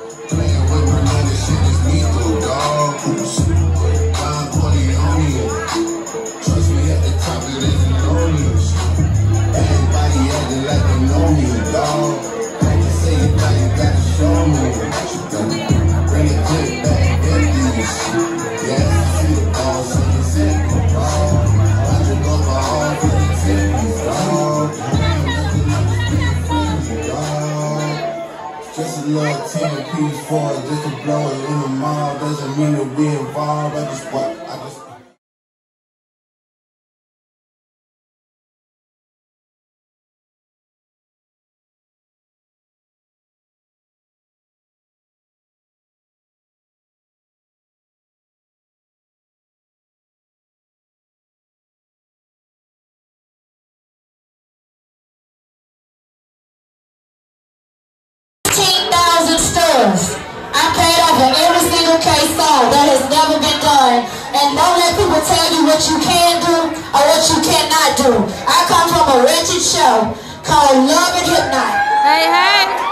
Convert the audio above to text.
Playing with my name, this shit is lethal, dog. Don Corleone. Trust me, at the top it isn't lonely. Everybody acting like they know me, dog. Can't just say it now, you gotta show me. Bring it to the back, empties. Yeah, see the ball, so it's simple, dog. I just go for all for the tippies, dog. Just a little 10-piece for it, just to blow it in the mall. Doesn't mean we'll be involved. I just stores. I paid off for every single case sold. That has never been done. And don't let people tell you what you can do or what you cannot do. I come from a wretched show called Love and Hypnotize. Hey, hey.